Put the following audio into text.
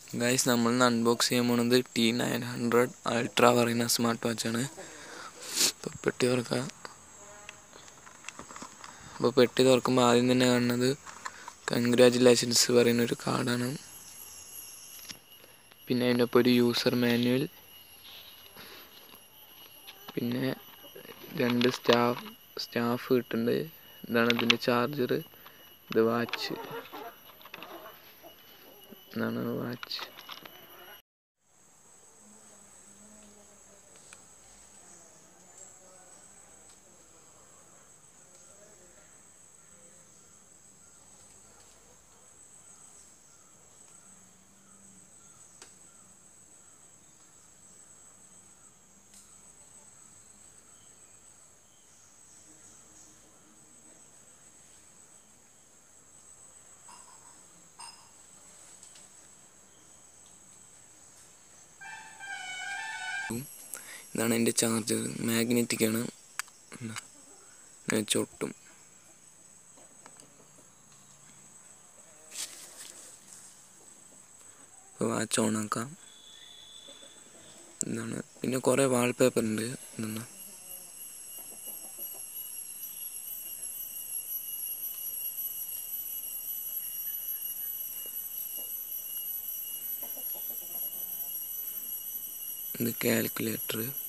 Guys, നമ്മൾ unbox ചെയ്യാൻ പോണത് T900 അൾട്ര പറയുന്ന സ്മാർട്ട് വാച്ചാണ്. ഇപ്പോൾ പെട്ടി തുറക്കാം. അപ്പോൾ പെട്ടി തുറക്കുമ്പോൾ ആദ്യം തന്നെ കാണുന്നത് കൺഗ്രാജുലേഷൻസ് പറയുന്നൊരു കാർഡാണ്. പിന്നെ അതിൻ്റെ ഒപ്പം ഒരു യൂസർ മാനുവൽ, പിന്നെ 2 സ്റ്റാഫ് കിട്ടുന്നുണ്ട്. ഇതാണ് ഇതിൻ്റെ ചാർജർ. ഇത് വാച്ച്, ഇതാണ് വാച്ച്. ഇതാണ് എൻ്റെ ചാർജർ. മാഗ്നറ്റിക്കാണ്, ചൊട്ടും. ഇപ്പോൾ വാച്ച് ഓണാക്കാം. എന്താണ്, പിന്നെ കുറേ വാൾപേപ്പർ ഉണ്ട്. എന്താണ്, ഇത് കാൽക്കുലേറ്റർ.